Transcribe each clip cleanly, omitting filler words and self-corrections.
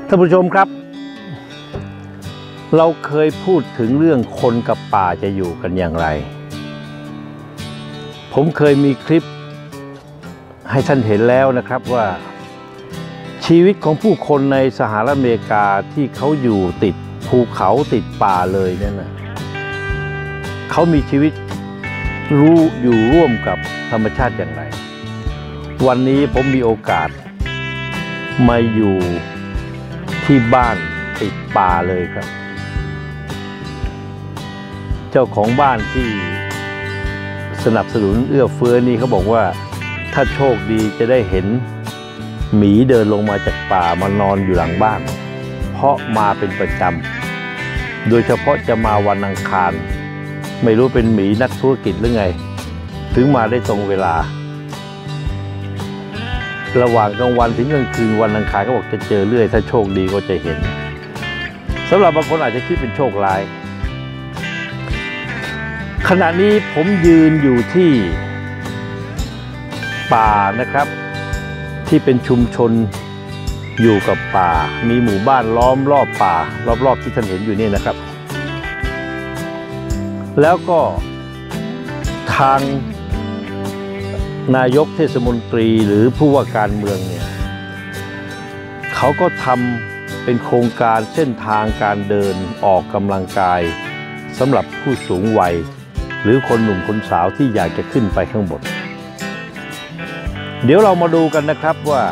ท่านผู้ชมครับเราเคยพูดถึงเรื่องคนกับป่าจะอยู่กันอย่างไรผมเคยมีคลิปให้ท่านเห็นแล้วนะครับว่าชีวิตของผู้คนในสหรัฐอเมริกาที่เขาอยู่ติดภูเขาติดป่าเลยเนี่ยนะเขามีชีวิตอยู่ร่วมกับธรรมชาติอย่างไรวันนี้ผมมีโอกาสมาอยู่ที่บ้านติดป่าเลยครับเจ้าของบ้านที่สนับสนุนเอื้อเฟื้อนี่เขาบอกว่าถ้าโชคดีจะได้เห็นหมีเดินลงมาจากป่ามานอนอยู่หลังบ้านเพราะมาเป็นประจำโดยเฉพาะจะมาวันอังคารไม่รู้เป็นหมีนักธุรกิจหรือไงถึงมาได้ตรงเวลาระหว่างกลางวันถึงกลางคืนวันอังคารเขาบอกจะเจอเรื่อยถ้าโชคดีก็จะเห็นสำหรับบางคนอาจจะคิดเป็นโชคร้ายขณะนี้ผมยืนอยู่ที่ป่านะครับที่เป็นชุมชนอยู่กับป่ามีหมู่บ้านล้อมรอบป่ารอบๆที่ท่านเห็นอยู่นี่นะครับแล้วก็ทางนายกเทศมนตรีหรือผู้ว่าการเมืองเนี่ยเขาก็ทำเป็นโครงการเส้นทางการเดินออกกำลังกายสำหรับผู้สูงวัยหรือคนหนุ่มคนสาวที่อยากจะขึ้นไปข้างบนเดี๋ยวเรามาดูกันนะครับว่า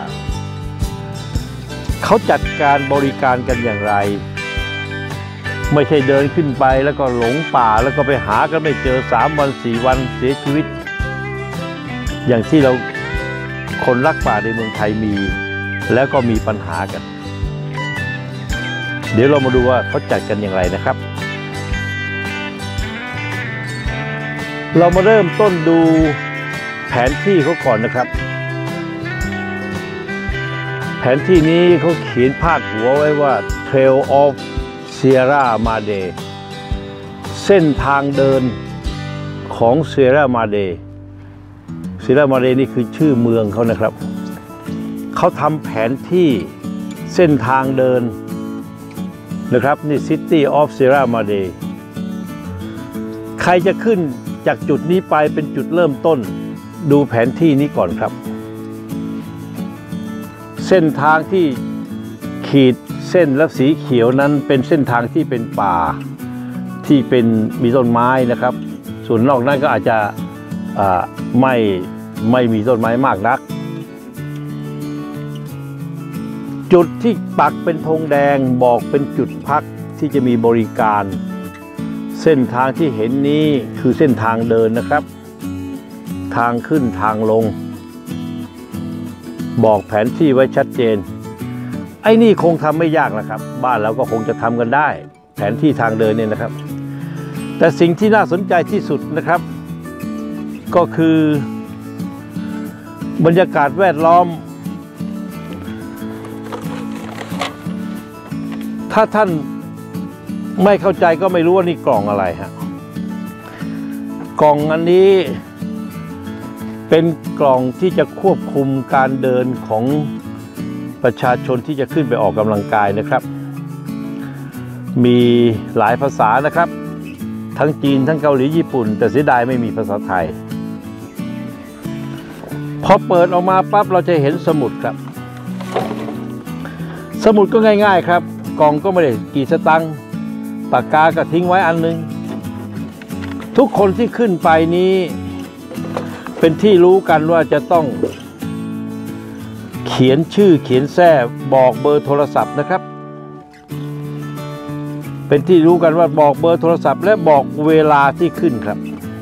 เขาจัดการบริการกันอย่างไรไม่ใช่เดินขึ้นไปแล้วก็หลงป่าแล้วก็ไปหากันไม่เจอ3 วัน4 วันเสียชีวิตอย่างที่เราคนรักป่าในเมืองไทยมีแล้วก็มีปัญหากันเดี๋ยวเรามาดูว่าเขาจัดกันอย่างไรนะครับเรามาเริ่มต้นดูแผนที่เขาก่อนนะครับแผนที่นี้เขาเขียนพาดหัวไว้ว่า Trail of Sierra Madre เส้นทางเดินของ Sierra Madre Sierra Madre นี่คือชื่อเมืองเขานะครับเขาทำแผนที่เส้นทางเดินนะครับนี่ City of Sierra Madre ใครจะขึ้นจากจุดนี้ไปเป็นจุดเริ่มต้นดูแผนที่นี้ก่อนครับเส้นทางที่ขีดเส้นและสีเขียวนั้นเป็นเส้นทางที่เป็นป่าที่เป็นมีต้นไม้นะครับส่วนนอกนั้นก็อาจจะไม่มีต้นไม้มากนักจุดที่ปักเป็นธงแดงบอกเป็นจุดพักที่จะมีบริการเส้นทางที่เห็นนี้คือเส้นทางเดินนะครับทางขึ้นทางลงบอกแผนที่ไว้ชัดเจนไอ้นี่คงทำไม่ยากนะครับบ้านเราก็คงจะทำกันได้แผนที่ทางเดินเนี่ยนะครับแต่สิ่งที่น่าสนใจที่สุดนะครับก็คือบรรยากาศแวดล้อมถ้าท่านไม่เข้าใจก็ไม่รู้ว่านี่กล่องอะไรฮะกล่องอันนี้เป็นกล่องที่จะควบคุมการเดินของประชาชนที่จะขึ้นไปออกกำลังกายนะครับมีหลายภาษานะครับทั้งจีนทั้งเกาหลีญี่ปุ่นแต่เสียดายไม่มีภาษาไทยพอเปิดออกมาปั๊บเราจะเห็นสมุดครับสมุดก็ง่ายๆครับกล่องก็ไม่ได้กี่สตังค์ปากกาก็ทิ้งไว้อันนึงทุกคนที่ขึ้นไปนี้เป็นที่รู้กันว่าจะต้องเขียนชื่อเขียนแท้บอกเบอร์โทรศัพท์นะครับเป็นที่รู้กันว่าบอกเบอร์โทรศัพท์และบอกเวลาที่ขึ้นครับ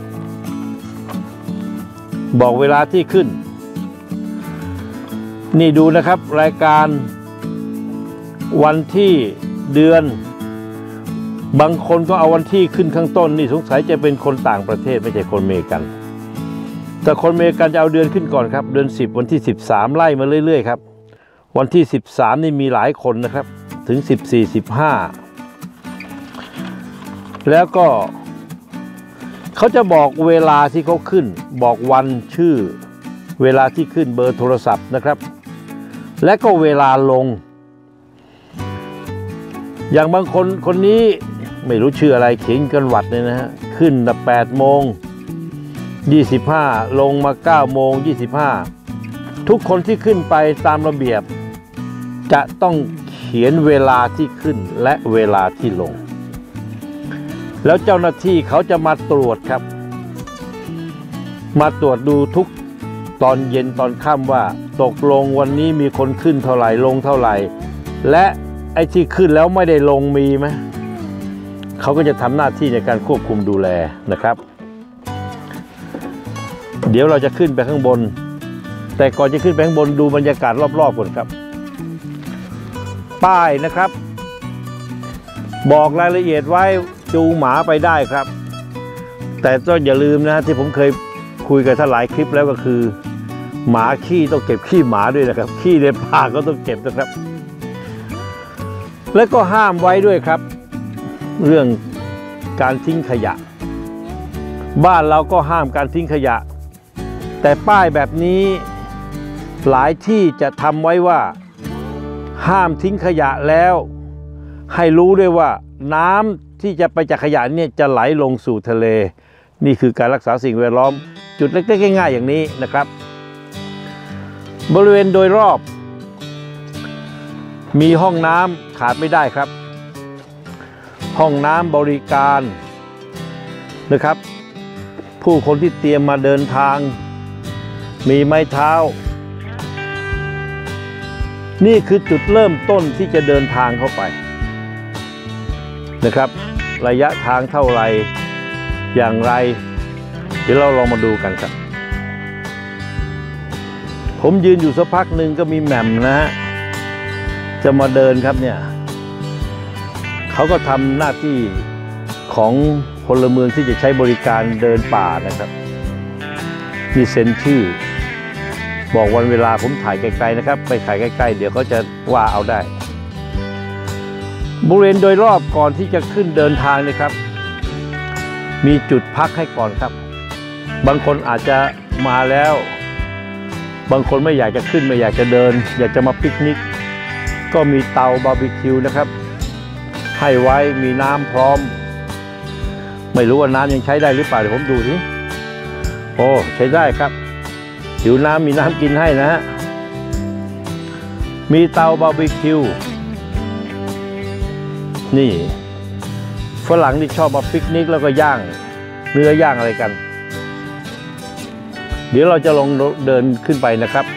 บอกเวลาที่ขึ้นนี่ดูนะครับรายการวันที่เดือนบางคนก็เอาวันที่ขึ้นข้างต้นนี่สงสัยจะเป็นคนต่างประเทศไม่ใช่คนอเมริกันแต่คนอเมริกันจะเอาเดือนขึ้นก่อนครับเดือน10วันที่13ไล่มาเรื่อยๆครับวันที่13นี่มีหลายคนนะครับถึง14 15แล้วก็เขาจะบอกเวลาที่เขาขึ้นบอกวันชื่อเวลาที่ขึ้นเบอร์โทรศัพท์นะครับและก็เวลาลงอย่างบางคนนี้ไม่รู้ชื่ออะไรเขียนกันวัดเลยนะฮะขึ้น8 โมง 25ลงมา9 โมง 25ทุกคนที่ขึ้นไปตามระเบียบจะต้องเขียนเวลาที่ขึ้นและเวลาที่ลงแล้วเจ้าหน้าที่เขาจะมาตรวจครับมาตรวจดูทุกตอนเย็นตอนค่ำว่าตกลงวันนี้มีคนขึ้นเท่าไหร่ลงเท่าไหร่และไอ้ที่ขึ้นแล้วไม่ได้ลงมีไหมเขาก็จะทำหน้าที่ในการควบคุมดูแลนะครับเดี๋ยวเราจะขึ้นไปข้างบนแต่ก่อนจะขึ้นไปข้างบนดูบรรยากาศรอบๆก่อนครับป้ายนะครับบอกรายละเอียดไว้จูงหมาไปได้ครับแต่ต้องอย่าลืมนะที่ผมเคยคุยกับท่านหลายคลิปแล้วก็คือหมาขี้ต้องเก็บขี้หมาด้วยนะครับขี้ในป่าก็ต้องเก็บนะครับและก็ห้ามไว้ด้วยครับเรื่องการทิ้งขยะบ้านเราก็ห้ามการทิ้งขยะแต่ป้ายแบบนี้หลายที่จะทำไว้ว่าห้ามทิ้งขยะแล้วให้รู้ด้วยว่าน้ำที่จะไปจากขยะเนี่ยจะไหลลงสู่ทะเลนี่คือการรักษาสิ่งแวดล้อมจุดเล็กๆง่ายๆอย่างนี้นะครับบริเวณโดยรอบมีห้องน้ำขาดไม่ได้ครับห้องน้ำบริการนะครับผู้คนที่เตรียมมาเดินทางมีไม้เท้านี่คือจุดเริ่มต้นที่จะเดินทางเข้าไปนะครับระยะทางเท่าไรอย่างไรเดี๋ยวเราลองมาดูกันครับผมยืนอยู่สักพักหนึ่งก็มีแหม่มนะฮะจะมาเดินครับเนี่ยเขาก็ทำหน้าที่ของพลเมืองที่จะใช้บริการเดินป่านะครับมีเซ็นชื่อบอกวันเวลาผมถ่ายไกลๆนะครับไปถ่ายใกล้ๆเดี๋ยวเขาจะว่าเอาได้บริเวณโดยรอบก่อนที่จะขึ้นเดินทางนะครับมีจุดพักให้ก่อนครับบางคนอาจจะมาแล้วบางคนไม่อยากจะขึ้นไม่อยากจะเดินอยากจะมาปิกนิกก็มีเตาบาร์บีคิวนะครับให้ไว้มีน้ำพร้อมไม่รู้ว่าน้ำยังใช้ได้หรือเปล่าเดี๋ยวผมดูสิโอ้ใช้ได้ครับหิวน้ำมีน้ำกินให้นะฮะมีเตาบาร์บีคิวนี่ฝรั่งที่ชอบมาปิกนิกแล้วก็ย่างเนื้อย่างอะไรกันเดี๋ยวเราจะลงเดินขึ้นไปนะครับ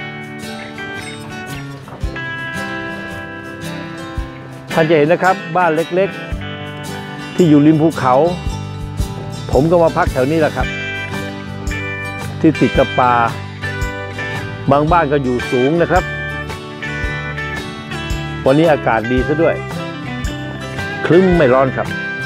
ท่านจะเห็นนะครับบ้านเล็กๆที่อยู่ริมภูเขาผมก็มาพักแถวนี้แหละครับที่ติดกับป่าบางบ้านก็อยู่สูงนะครับวันนี้อากาศดีซะด้วยครึ้มไม่ร้อนครับ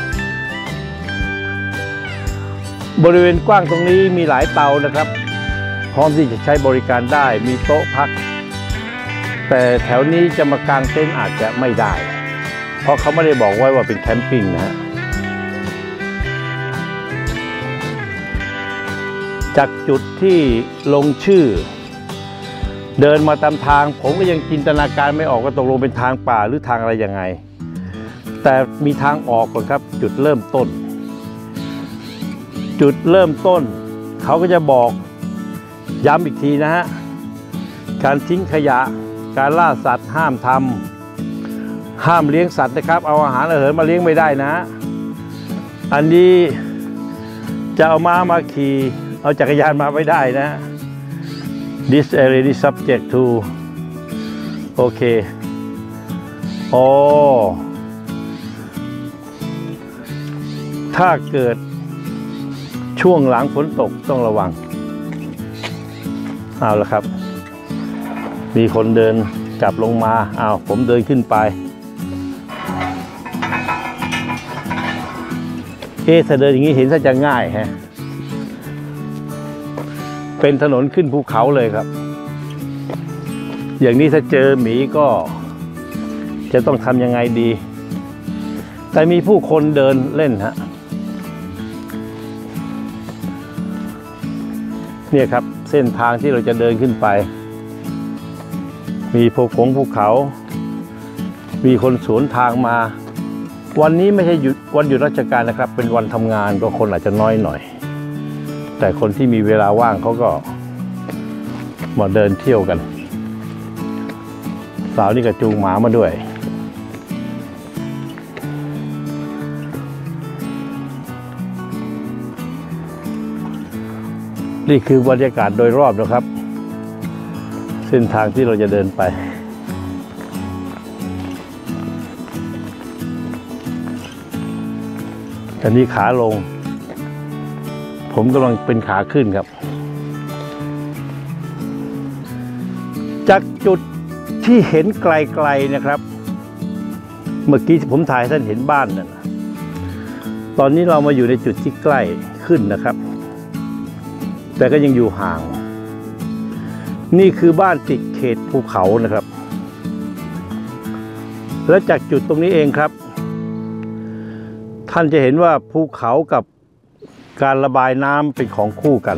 บริเวณกว้างตรงนี้มีหลายเตานะครับพร้อมที่จะใช้บริการได้มีโต๊ะพักแต่แถวนี้จะมากางเต็นท์อาจจะไม่ได้เพราะเขาไม่ได้บอกไว้ว่าเป็นแคมปิ้งนะฮะจากจุดที่ลงชื่อเดินมาตามทางผมก็ยังจินตนาการไม่ออกว่าตกลงเป็นทางป่าหรือทางอะไรยังไงแต่มีทางออกก่อนครับจุดเริ่มต้นเขาก็จะบอกย้ำอีกทีนะฮะการทิ้งขยะการล่าสัตว์ห้ามทำห้ามเลี้ยงสัตว์นะครับเอาอาหารอาหารมาเลี้ยงไม่ได้นะอันนี้จะเอาม้ามาขี่เอาจักรยานมาไม่ได้นะ This area is subject to โอเคถ้าเกิดช่วงหลังฝนตกต้องระวังเอาละครับมีคนเดินกลับลงมาผมเดินขึ้นไปถ้าเดินอย่างนี้เห็นซะจะง่ายฮะเป็นถนนขึ้นภูเขาเลยครับอย่างนี้ถ้าเจอหมีก็จะต้องทำยังไงดีแต่มีผู้คนเดินเล่นฮะเนี่ยครับเส้นทางที่เราจะเดินขึ้นไปมีภูเขามีคนสวนทางมาวันนี้ไม่ใช่วันหยุดราชการนะครับเป็นวันทำงานก็คนอาจจะน้อยหน่อยแต่คนที่มีเวลาว่างเขาก็มาเดินเที่ยวกันสาวนี่ก็จูงหมามาด้วยนี่คือบรรยากาศโดยรอบนะครับเส้นทางที่เราจะเดินไปอันนี้ขาลงผมกำลังเป็นขาขึ้นครับจากจุดที่เห็นไกลๆนะครับเมื่อกี้ผมถ่ายท่านเห็นบ้านนั่นตอนนี้เรามาอยู่ในจุดที่ใกล้ขึ้นนะครับแต่ก็ยังอยู่ห่างนี่คือบ้านติดเขตภูเขานะครับและจากจุดตรงนี้เองครับท่านจะเห็นว่าภูเขากับการระบายน้ำเป็นของคู่กัน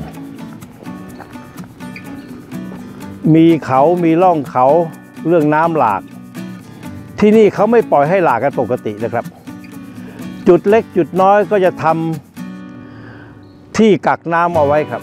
มีเขามีร่องเขาเรื่องน้ำหลากที่นี่เขาไม่ปล่อยให้หลากกันปกตินะครับจุดเล็กจุดน้อยก็จะทำที่กักน้ำเอาไว้ครับ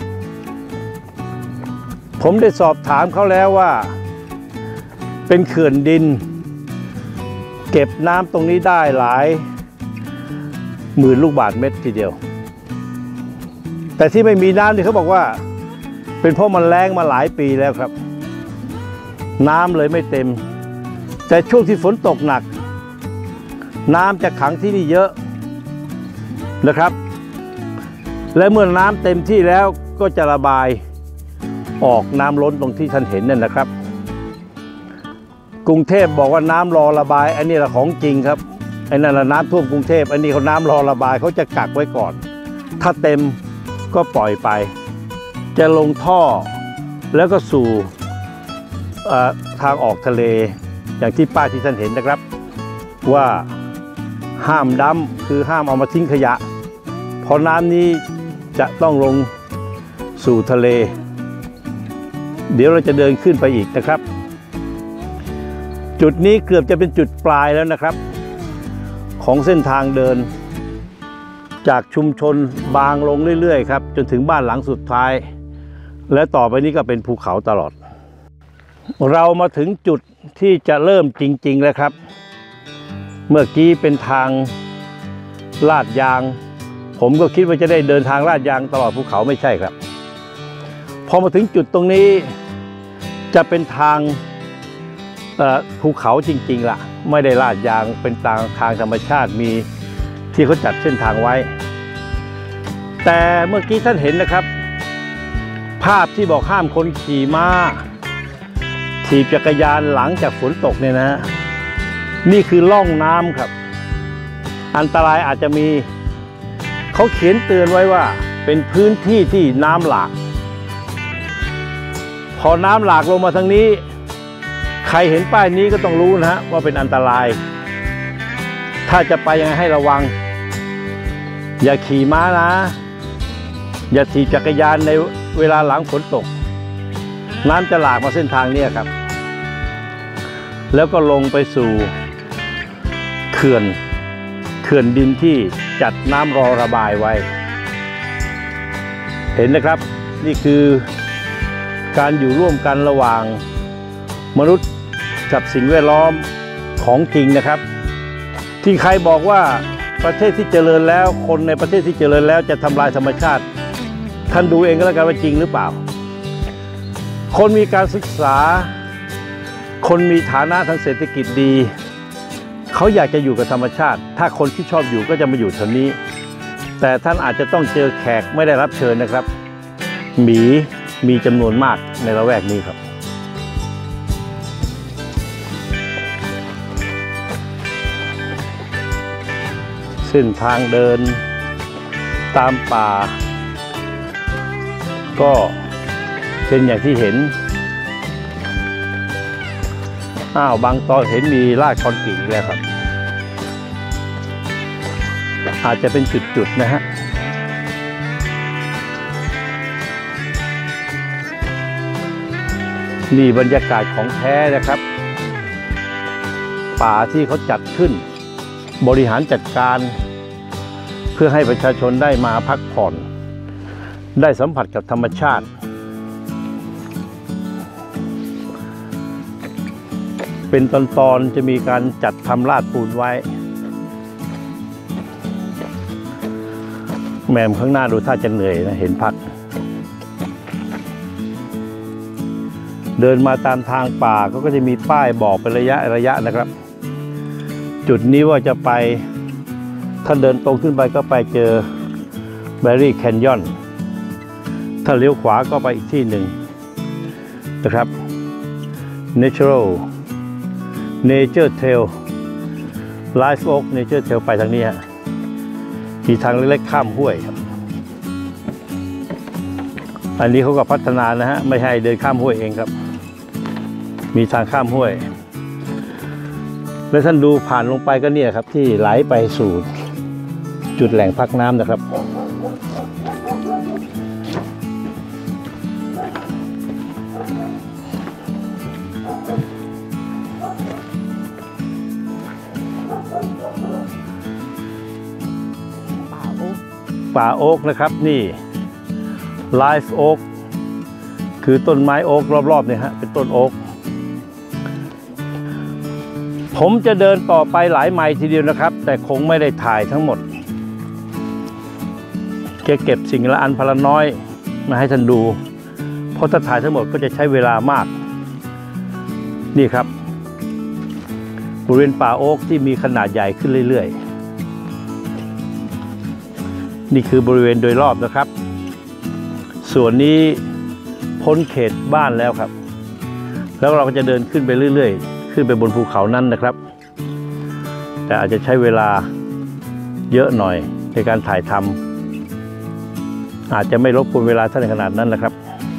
ผมได้สอบถามเขาแล้วว่าเป็นเขื่อนดินเก็บน้ำตรงนี้ได้หลายหมื่นลูกบาศก์เมตรทีเดียวแต่ที่ไม่มีน้ำนี่เขาบอกว่าเป็นเพราะมันแล้งมาหลายปีแล้วครับน้ำเลยไม่เต็มแต่ช่วงที่ฝนตกหนักน้ำจะขังที่นี่เยอะนะครับและเมื่อน้ำเต็มที่แล้วก็จะระบายออกน้ำล้นตรงที่ท่านเห็นนั่นนะครับกรุงเทพบอกว่าน้ำรอระบายอันนี้แหละของจริงครับไอ้นั่นแหละน้ำท่วมกรุงเทพอันนี้เขาน้ำรอระบายเขาจะกักไว้ก่อนถ้าเต็มก็ปล่อยไปจะลงท่อแล้วก็สู่ทางออกทะเลอย่างที่ป้ายที่ท่านเห็นนะครับว่าห้ามดั้มคือห้ามเอามาทิ้งขยะเพราะน้ำนี้จะต้องลงสู่ทะเลเดี๋ยวเราจะเดินขึ้นไปอีกนะครับจุดนี้เกือบจะเป็นจุดปลายแล้วนะครับของเส้นทางเดินจากชุมชนบางลงเรื่อยๆครับจนถึงบ้านหลังสุดท้ายและต่อไปนี้ก็เป็นภูเขาตลอดเรามาถึงจุดที่จะเริ่มจริงๆแล้วครับเมื่อกี้เป็นทางลาดยางผมก็คิดว่าจะได้เดินทางลาดยางตลอดภูเขาไม่ใช่ครับพอมาถึงจุดตรงนี้จะเป็นทางภูเขาจริงๆล่ะไม่ได้ลาดยางเป็นทางธรรมชาติมีที่เขาจัดเส้นทางไว้แต่เมื่อกี้ท่านเห็นนะครับภาพที่บอกห้ามคนขี่ม้าถีบจักรยานหลังจากฝนตกเนี่ยนะนี่คือล่องน้ำครับอันตรายอาจจะมีเขาเขียนเตือนไว้ว่าเป็นพื้นที่ที่น้ำหลากพอน้ำหลากลงมาทางนี้ใครเห็นป้ายนี้ก็ต้องรู้นะฮะว่าเป็นอันตรายถ้าจะไปยังไงให้ระวังอย่าขี่ม้านะอย่าถีบจักรยานในเวลาหลังฝนตกน้ำจะหลากมาเส้นทางนี้ครับแล้วก็ลงไปสู่เขื่อนดินที่จัดน้ำรอระบายไว้เห็นนะครับนี่คือการอยู่ร่วมกันระหว่างมนุษย์กับสิ่งแวดล้อมของจริงนะครับที่ใครบอกว่าประเทศที่เจริญแล้วคนในประเทศที่เจริญแล้วจะทำลายธรรมชาติท่านดูเองก็แล้วกันว่าจริงหรือเปล่าคนมีการศึกษาคนมีฐานะทางเศรษฐกิจดีเขาอยากจะอยู่กับธรรมชาติถ้าคนที่ชอบอยู่ก็จะมาอยู่แถวนี้แต่ท่านอาจจะต้องเจอแขกไม่ได้รับเชิญนะครับหมีมีจำนวนมากในละแวกนี้ครับเส้นทางเดินตามป่าก็เป็นอย่างที่เห็นบางตอนเห็นมีลาดคอนกรีตแล้วครับอาจจะเป็นจุดๆนะฮะนี่บรรยากาศของแท้นะครับป่าที่เขาจัดขึ้นบริหารจัดการเพื่อให้ประชาชนได้มาพักผ่อนได้สัมผัสกับธรรมชาติเป็นตอนๆจะมีการจัดทำลาดปูนไว้แมมข้างหน้าดูท่าจะเหนื่อยนะเห็นพักเดินมาตามทางป่าก็จะมีป้ายบอกเป็นระยะนะครับจุดนี้ว่าจะไปถ้าเดินตรงขึ้นไปก็ไปเจอแบร์รี่แคนยอนถ้าเลี้ยวขวาก็ไปอีกที่หนึ่งนะครับ Nature Trail Live Oak Nature Trail ไปทางนี้ฮะมีทางเล็กๆข้ามห้วยครับอันนี้เขาก็พัฒนานะฮะไม่ให้เดินข้ามห้วยเองครับมีทางข้ามห้วยแล้วท่านดูผ่านลงไปก็เนี่ยครับที่ไหลไปสู่จุดแหล่งพักน้ำนะครับป่าโอ๊กนะครับนี่ไลฟ์โอ๊กคือต้นไม้โอ๊กรอบๆเนี่ยฮะเป็นต้นโอ๊กผมจะเดินต่อไปหลายไมล์ทีเดียวนะครับแต่คงไม่ได้ถ่ายทั้งหมดเก็บสิ่งละอันพละน้อยมาให้ท่านดูเพราะถ้าถ่ายทั้งหมดก็จะใช้เวลามากนี่ครับบริเวณป่าโอ๊กที่มีขนาดใหญ่ขึ้นเรื่อยๆนี่คือบริเวณโดยรอบนะครับส่วนนี้พ้นเขตบ้านแล้วครับแล้วเราก็จะเดินขึ้นไปเรื่อยๆขึ้นไปบนภูเขานั้นนะครับแต่อาจจะใช้เวลาเยอะหน่อยในการถ่ายทำอาจจะไม่รบกวนเวลาท่านขนาดนั้นนะครับ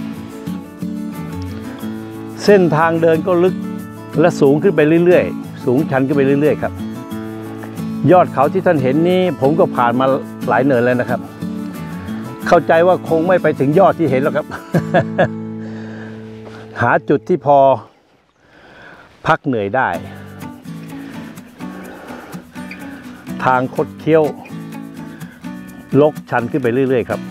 เส้นทางเดินก็ลึกและสูงขึ้นไปเรื่อยๆสูงชันขึ้นไปเรื่อยๆครับยอดเขาที่ท่านเห็นนี้ผมก็ผ่านมาหลายเนินแล้วนะครับเข้าใจว่าคงไม่ไปถึงยอดที่เห็นหรอกครับ หาจุดที่พอพักเหนื่อยได้ทางคดเคี้ยวลกชันขึ้นไปเรื่อยๆครับ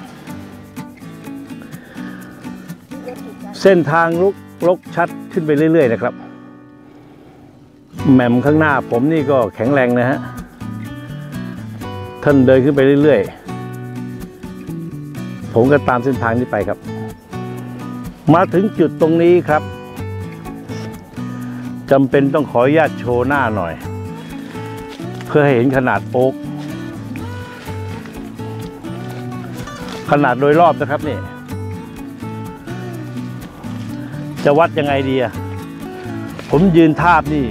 เส้นทางลกชัดขึ้นไปเรื่อยๆนะครับแหม่มข้างหน้าผมนี่ก็แข็งแรงนะฮะท่านเดินขึ้นไปเรื่อยๆผมก็ตามเส้นทางนี้ไปครับมาถึงจุดตรงนี้ครับจำเป็นต้องขออนุญาตโชว์หน้าหน่อยเพื่อให้เห็นขนาดโอ๊กขนาดโดยรอบนะครับนี่จะวัดยังไงดีอะผมยืนทาบนี่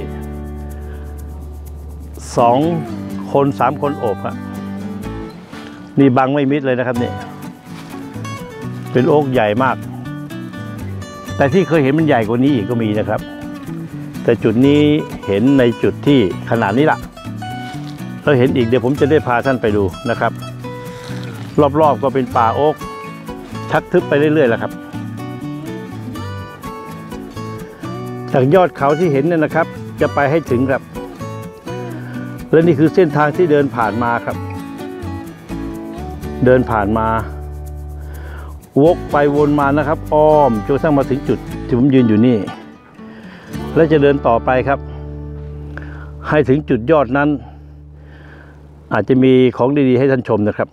2 คน 3 คนโอบอะนี่บังไม่มิดเลยนะครับนี่เป็นโอ๊กใหญ่มากแต่ที่เคยเห็นมันใหญ่กว่านี้อีกก็มีนะครับแต่จุดนี้เห็นในจุดที่ขนาดนี้ล่ะเราเห็นอีกเดี๋ยวผมจะได้พาท่านไปดูนะครับรอบๆก็เป็นป่าโอ๊กชักทึบไปเรื่อยๆแล้วครับจากยอดเขาที่เห็นเนี่ยนะครับจะไปให้ถึงครับและนี่คือเส้นทางที่เดินผ่านมาครับเดินผ่านมาวกไปวนมานะครับอ้อมจนกระทั่งมาถึงจุดที่ผมยืนอยู่นี่และจะเดินต่อไปครับให้ถึงจุดยอดนั้นอาจจะมีของดีๆให้ท่านชมนะครับ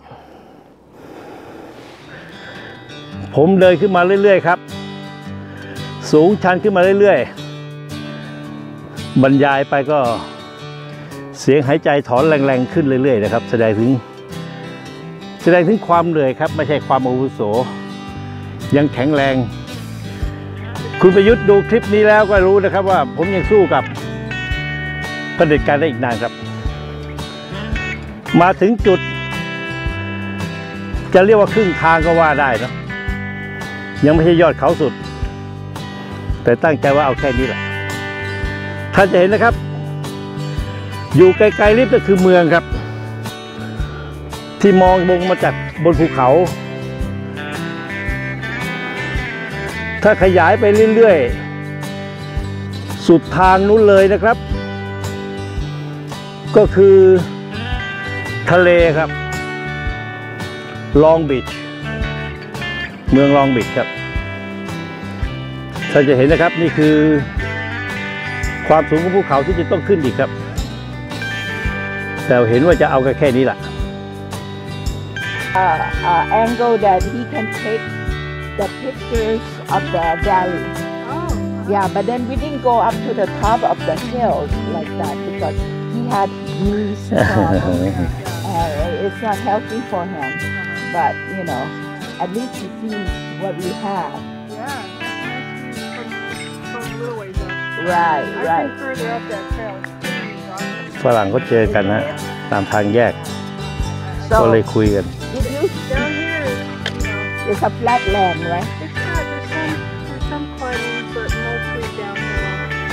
ผมเดินขึ้นมาเรื่อยๆครับสูงชันขึ้นมาเรื่อยๆบรรยายไปก็เสียงหายใจถอนแรงๆขึ้นเรื่อยๆนะครับแสดงถึงความเหนื่อยครับไม่ใช่ความอาวุโสยังแข็งแรงคุณประยุทธ์ดูคลิปนี้แล้วก็รู้นะครับว่าผมยังสู้กับเผด็จการได้อีกนานครับมาถึงจุดจะเรียกว่าครึ่งทางก็ว่าได้นะยังไม่ใช่ยอดเขาสุดแต่ตั้งใจว่าเอาแค่นี้แหละท่านจะเห็นนะครับอยู่ไกลๆลิบก็คือเมืองครับที่มองลงมาจากบนภูเขาถ้าขยายไปเรื่อยๆสุดทางนู้นเลยนะครับก็คือทะเลครับลองบีชเมืองลองบีชครับท่านจะเห็นนะครับนี่คือความสูงของภูเขาที่จะต้องขึ้นอีกครับแต่เห็นว่าจะเอาแค่นี้แหละ angle that he can take the pictures of the valley. Oh. Yeah, but then we didn't go up to the top of the hill like that because he had knees problems and it's not healthy for him. But you know, at least he sees what we have. Yeah. From a little ways up. Right, I've right. been further up that trail. It's awesome. ฝรั่งเขาเจอกันนะตามทางแยกก็ So เลยคุยกัน did you? Down here, you know, It's a flat land, right? it's not. There's some climbing, but mostly downhill.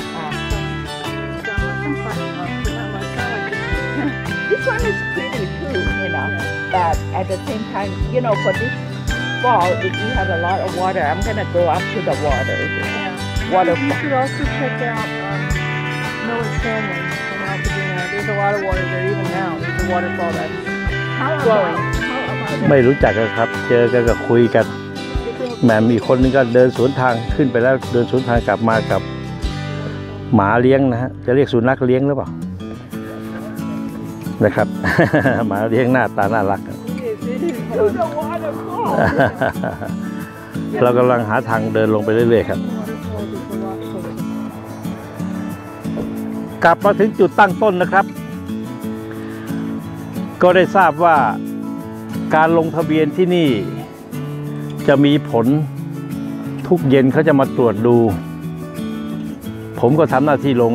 Some climbing up, but not like this. This one is pretty too, you know. But at the same time, you know, for this fall, if you have a lot of water, I'm gonna go up to the water. Yeah. You Waterfall. should also check out Miller's Canyon in Altadena. There's a lot of water there even now. There's a waterfall that's How flowing. about ไม่รู้จักกันครับเจอกันก็คุยกันแหมมีคนนึงก็เดินสวนทางขึ้นไปแล้วเดินสวนทางกลับมากับหมาเลี้ยงนะฮะจะเรียกสุนัขเลี้ยงหรือเปล่านะครับ หมาเลี้ยงหน้าตาน่ารัก It is to the waterfall? เรากำลังหาทางเดินลงไปเรื่อยๆครับ กลับมาถึงจุดตั้งต้นนะครับ ก็ได้ทราบว่าการลงทะเบียนที่นี่จะมีผลทุกเย็นเขาจะมาตรวจดู ผมก็ทำหน้าที่ลง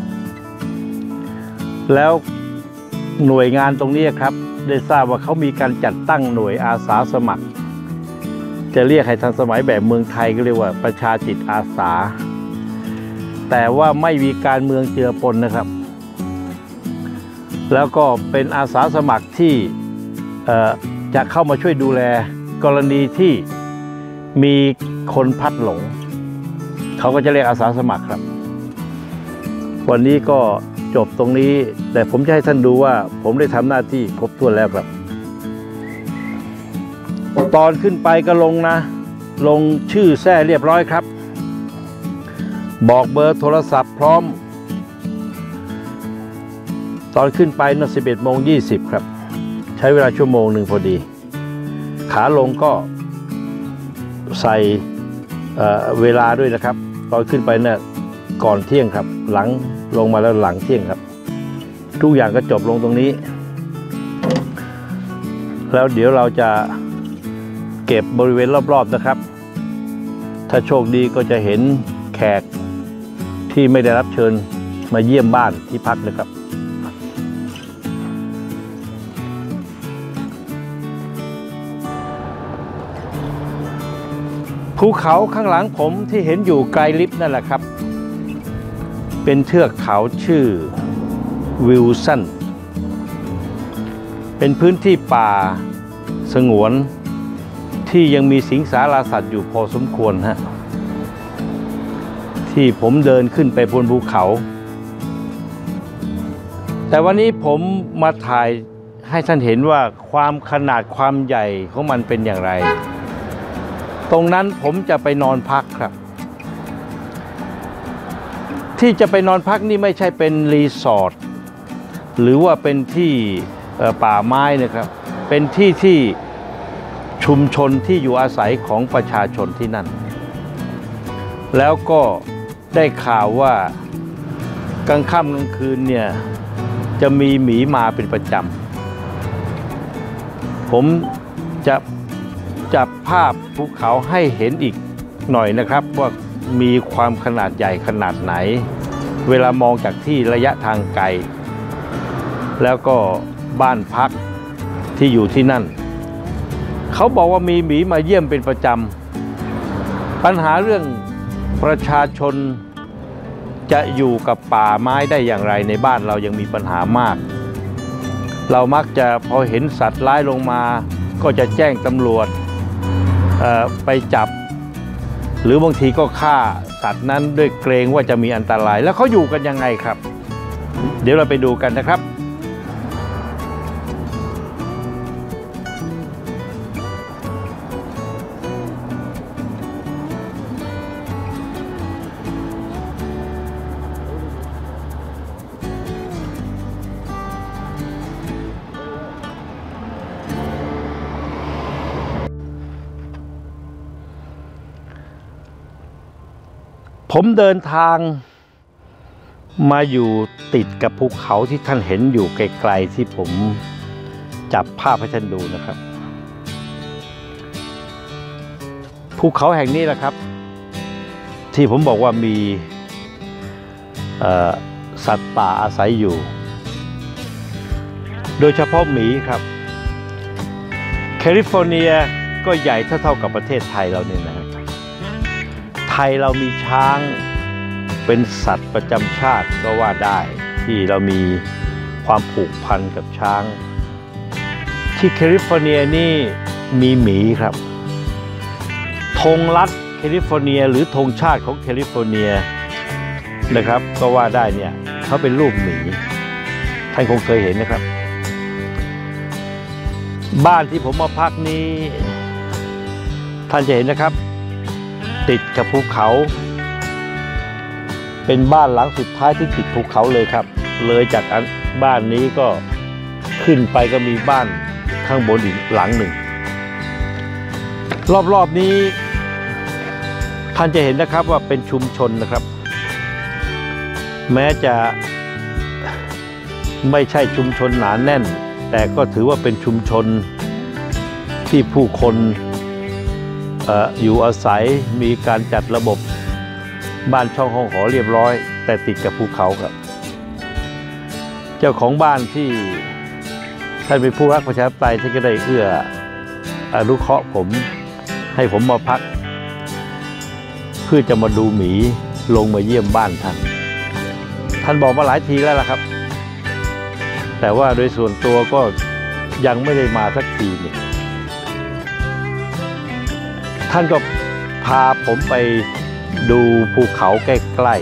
แล้วหน่วยงานตรงนี้ครับได้ทราบว่าเขามีการจัดตั้งหน่วยอาสาสมัคร จะเรียกให้ทันสมัยแบบเมืองไทยก็เรียกว่าประชาจิตอาสาแต่ว่าไม่มีการเมืองเจือปนนะครับแล้วก็เป็นอาสาสมัครที่จะเข้ามาช่วยดูแลกรณีที่มีคนพลัดหลงเขาก็จะเรียกอาสาสมัครครับวันนี้ก็จบตรงนี้แต่ผมจะให้ท่านดูว่าผมได้ทำหน้าที่ครบถ้วนแล้วครับตอนขึ้นไปก็ลงนะลงชื่อแท้เรียบร้อยครับบอกเบอร์โทรศัพท์พร้อมตอนขึ้นไปน่ะ 11:20 ครับใช้เวลาชั่วโมงหนึ่งพอดีขาลงก็ใส่เวลาด้วยนะครับตอนขึ้นไปเนี่ยก่อนเที่ยงครับหลังลงมาแล้วหลังเที่ยงครับทุกอย่างก็จบลงตรงนี้แล้วเดี๋ยวเราจะเก็บบริเวณรอบๆนะครับถ้าโชคดีก็จะเห็นแขกที่ไม่ได้รับเชิญมาเยี่ยมบ้านที่พักนะครับภูเขาข้างหลังผมที่เห็นอยู่ไกลลิฟนั่นแหละครับเป็นเทือกเขาชื่อวิลสันเป็นพื้นที่ป่าสงวนที่ยังมีสิงสาราสัตว์อยู่พอสมควรฮะที่ผมเดินขึ้นไปบนภูเขาแต่วันนี้ผมมาถ่ายให้ท่านเห็นว่าความขนาดความใหญ่ของมันเป็นอย่างไรตรงนั้นผมจะไปนอนพักครับที่จะไปนอนพักนี่ไม่ใช่เป็นรีสอร์ทหรือว่าเป็นที่ป่าไม้นะครับเป็นที่ที่ชุมชนที่อยู่อาศัยของประชาชนที่นั่นแล้วก็ได้ข่าวว่ากลางค่ำกลางคืนเนี่ยจะมีหมีมาเป็นประจำผมจะจับภาพภูเขาให้เห็นอีกหน่อยนะครับว่ามีความขนาดใหญ่ขนาดไหนเวลามองจากที่ระยะทางไกลแล้วก็บ้านพักที่อยู่ที่นั่นเขาบอกว่ามีหมีมาเยี่ยมเป็นประจำปัญหาเรื่องประชาชนจะอยู่กับป่าไม้ได้อย่างไรในบ้านเรายังมีปัญหามากเรามักจะพอเห็นสัตว์ร้ายลงมาก็จะแจ้งตำรวจไปจับหรือบางทีก็ฆ่าสัตว์นั้นด้วยเกรงว่าจะมีอันตรายแล้วเขาอยู่กันยังไงครับเดี๋ยวเราไปดูกันนะครับผมเดินทางมาอยู่ติดกับภูเขาที่ท่านเห็นอยู่ไกลๆที่ผมจับภาพให้ท่านดูนะครับภูเขาแห่งนี้แหละครับที่ผมบอกว่ามีสัตว์ป่าอาศัยอยู่โดยเฉพาะหมีครับแคลิฟอร์เนียก็ใหญ่เท่ากับประเทศไทยเราเนี่ยนะครับไทยเรามีช้างเป็นสัตว์ประจำชาติก็ว่าได้ที่เรามีความผูกพันกับช้างที่แคลิฟอร์เนียนี่มีหมีครับธงรัฐแคลิฟอร์เนียหรือธงชาติของแคลิฟอร์เนียนะครับก็ว่าได้เนี่ยเขาเป็นรูปหมีท่านคงเคยเห็นนะครับบ้านที่ผมมาพักนี้ท่านจะเห็นนะครับติดกับภูเขาเป็นบ้านหลังสุดท้ายที่ติดภูเขาเลยครับเลยจากบ้านนี้ก็ขึ้นไปก็มีบ้านข้างบนอีกหลังหนึ่งรอบๆนี้ท่านจะเห็นนะครับว่าเป็นชุมชนนะครับแม้จะไม่ใช่ชุมชนหนาแน่นแต่ก็ถือว่าเป็นชุมชนที่ผู้คนอยู่อาศัยมีการจัดระบบบ้านช่องห้องหอเรียบร้อยแต่ติดกับภูเขาครับเจ้าของบ้านที่ท่านเป็นผู้รักประชาธิปไตยที่ก็ได้เอื้ออนุเคราะห์ผมให้ผมมาพักเพื่อจะมาดูหมีลงมาเยี่ยมบ้านท่านบอกมาหลายทีแล้วล่ะครับแต่ว่าโดยส่วนตัวก็ยังไม่ได้มาสักทีเนี่ยท่านก็พาผมไปดูภูเขาใกล้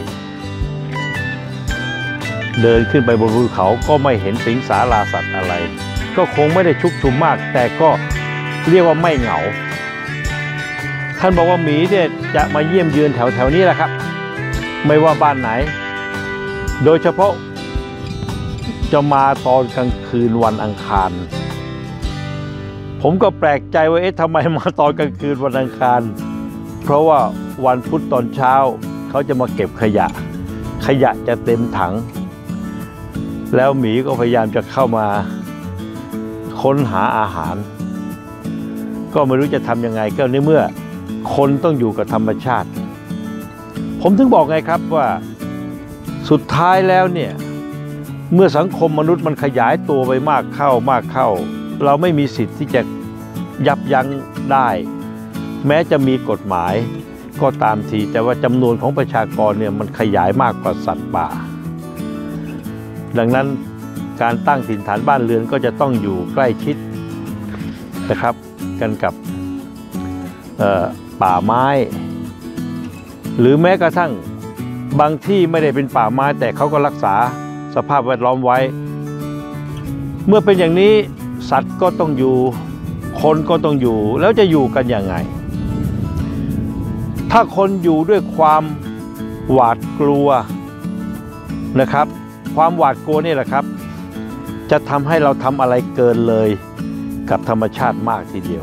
ๆเดินขึ้นไปบนภูเขาก็ไม่เห็นสิงสาราสัตว์อะไรก็คงไม่ได้ชุกชุมมากแต่ก็เรียกว่าไม่เหงาท่านบอกว่าหมีเนี่ยจะมาเยี่ยมเยือนแถวๆนี้แหละครับไม่ว่าบ้านไหนโดยเฉพาะจะมาตอนกลางคืนวันอังคารผมก็แปลกใจว่าทำไมมาตอนกลางคืนวันอังคารเพราะว่าวันพุธตอนเช้าเขาจะมาเก็บขยะจะเต็มถังแล้วหมีก็พยายามจะเข้ามาค้นหาอาหารก็ไม่รู้จะทำยังไงก็ในเมื่อคนต้องอยู่กับธรรมชาติผมถึงบอกไงครับว่าสุดท้ายแล้วเนี่ยเมื่อสังคมมนุษย์มันขยายตัวไปมากเข้าเราไม่มีสิทธิ์ที่จะยับยั้งได้แม้จะมีกฎหมายก็ตามทีแต่ว่าจำนวนของประชากรเนี่ยมันขยายมากกว่าสัตว์ป่าดังนั้นการตั้งถิ่นฐานบ้านเรือนก็จะต้องอยู่ใกล้ชิดนะครับกันกับป่าไม้หรือแม้กระทั่งบางที่ไม่ได้เป็นป่าไม้แต่เขาก็รักษาสภาพแวดล้อมไว้เมื่อเป็นอย่างนี้สัตว์ก็ต้องอยู่คนก็ต้องอยู่แล้วจะอยู่กันยังไงถ้าคนอยู่ด้วยความหวาดกลัวนะครับความหวาดกลัวนี่แหละครับจะทำให้เราทำอะไรเกินเลยกับธรรมชาติมากทีเดียว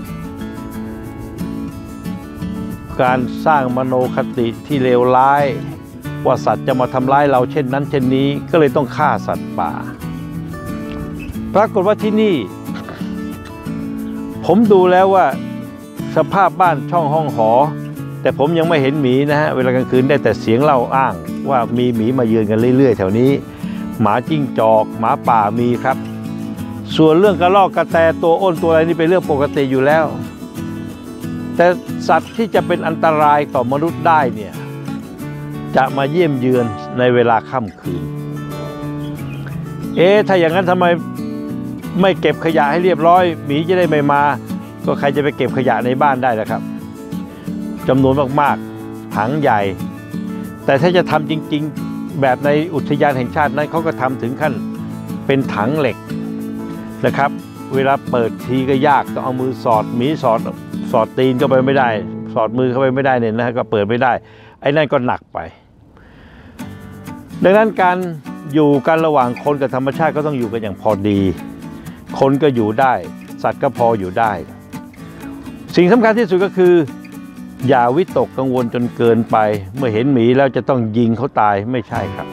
การสร้างมโนคติที่เลวร้ายว่าสัตว์จะมาทำร้ายเราเช่นนั้นเช่นนี้ก็เลยต้องฆ่าสัตว์ป่าปรากฏว่าที่นี่ผมดูแล้วว่าสภาพบ้านช่องห้องหอแต่ผมยังไม่เห็นหมีนะฮะเวลากลางคืนได้แต่เสียงเล่าอ้างว่ามีหมีมาเยือนกันเรื่อยๆแถวนี้หมาจิ้งจอกหมาป่ามีครับส่วนเรื่องกระรอกกระแตตัวอ้นตัวอะไรนี่เป็นเรื่องปกติอยู่แล้วแต่สัตว์ที่จะเป็นอันตรายต่อมนุษย์ได้เนี่ยจะมาเยี่ยมเยือนในเวลาค่ำคืนถ้าอย่างนั้นทำไมไม่เก็บขยะให้เรียบร้อยหมีจะได้ไม่มาก็ใครจะไปเก็บขยะในบ้านได้ล่ะครับจำนวนมากๆถังใหญ่แต่ถ้าจะทำจริงๆแบบในอุทยานแห่งชาตินั้นเขาก็ทำถึงขั้นเป็นถังเหล็กนะครับเวลาเปิดทีก็ยากต้องเอามือสอดหมีสอดตีนเข้าไปไม่ได้สอดมือเข้าไปไม่ได้เนี่ยนะก็เปิดไม่ได้ไอ้นั่นก็หนักไปดังนั้นการอยู่กันระหว่างคนกับธรรมชาติก็ต้องอยู่กันอย่างพอดีคนก็อยู่ได้สัตว์ก็พออยู่ได้สิ่งสำคัญที่สุดก็คืออย่าวิตกกังวลจนเกินไปเมื่อเห็นหมีแล้วจะต้องยิงเขาตายไม่ใช่ครับ